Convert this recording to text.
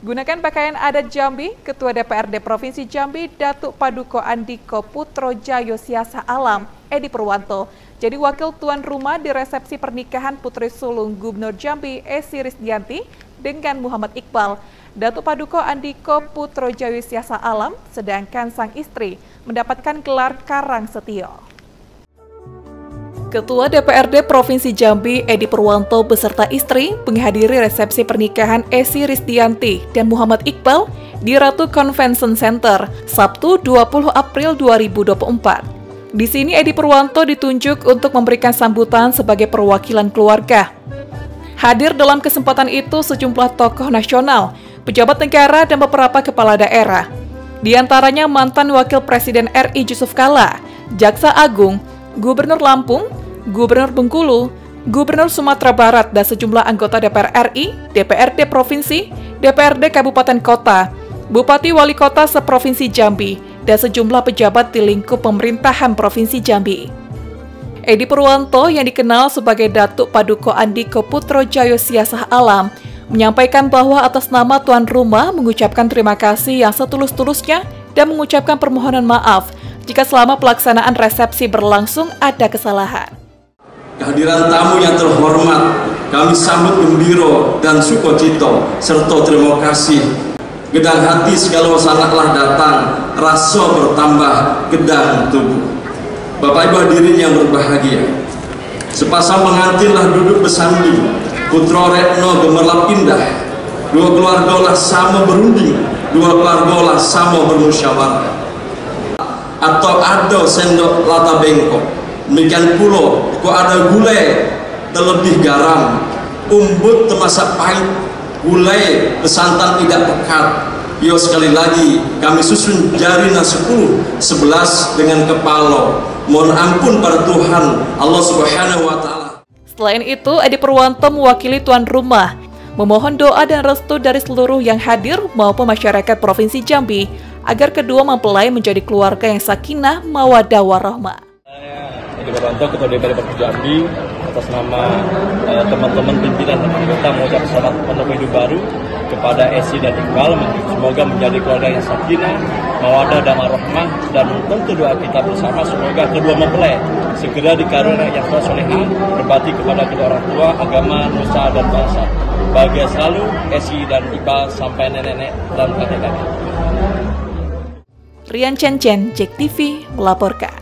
Gunakan pakaian adat Jambi, Ketua DPRD Provinsi Jambi, Datuk Paduka Andika Putrojayo Siasa Alam, Edi Purwanto, jadi wakil tuan rumah di resepsi pernikahan Putri Sulung Gubernur Jambi, Esi Risdianti, dengan Muhammad Iqbal. Datuk Paduka Andika Putrojayo Siasa Alam, sedangkan sang istri mendapatkan gelar Karang Setio. Ketua DPRD Provinsi Jambi, Edi Purwanto beserta istri menghadiri resepsi pernikahan Esi Risdianti dan Muhammad Iqbal di Ratu Convention Center, Sabtu 20 April 2024. Di sini Edi Purwanto ditunjuk untuk memberikan sambutan sebagai perwakilan keluarga. Hadir dalam kesempatan itu sejumlah tokoh nasional, pejabat negara dan beberapa kepala daerah. Di antaranya mantan Wakil Presiden RI Jusuf Kalla, Jaksa Agung, Gubernur Lampung, Gubernur Bengkulu, Gubernur Sumatera Barat dan sejumlah anggota DPR RI, DPRD Provinsi, DPRD Kabupaten Kota, Bupati Wali Kota seprovinsi Jambi, dan sejumlah pejabat di lingkup pemerintahan Provinsi Jambi. Edi Purwanto yang dikenal sebagai Datuk Paduka Andika Putrojayo Siasa Alam menyampaikan bahwa atas nama tuan rumah mengucapkan terima kasih yang setulus-tulusnya dan mengucapkan permohonan maaf jika selama pelaksanaan resepsi berlangsung ada kesalahan. Kehadiran tamu yang terhormat, kami sambut gembira dan sukacita serta terima kasih. Gedang hati segala sangatlah datang, rasa bertambah gedang tubuh. Bapak Ibu hadirin yang berbahagia, sepasang pengantinlah duduk bersanding, putra Retno gemerlap indah, dua keluargalah sama berunding, dua keluargalah sama bermusyawarah. Atau ada sendok lata bengkok, demikian pula kok ada gulai terlebih garam, umbut termasak pahit, gulai besantan tidak pekat. Yo, sekali lagi kami susun jarina 10, 11 dengan kepala. Mohon ampun pada Tuhan Allah Subhanahu wa Ta'ala. Selain itu, Edi Purwanto mewakili tuan rumah memohon doa dan restu dari seluruh yang hadir maupun masyarakat Provinsi Jambi agar kedua mempelai menjadi keluarga yang sakinah, mawaddah warahmah. Edi Purwanto, Ketua DPRD Provinsi Jambi, atas nama teman-teman pimpinan dan anggota mengucapkan selamat penuh hidup baru kepada Esi dan Iqbal. Semoga menjadi keluarga yang sakinah, mawaddah dan warahmah, dan tentu doa kita bersama semoga kedua mempelai segera dikaruniai yang solehah, berbakti kepada kedua orang tua, agama, nusa dan bangsa. Bahagia selalu Esi dan Iqbal sampai nenek-nenek dan kakek-kakek. Rian Chen Chen, JEK TV melaporkan.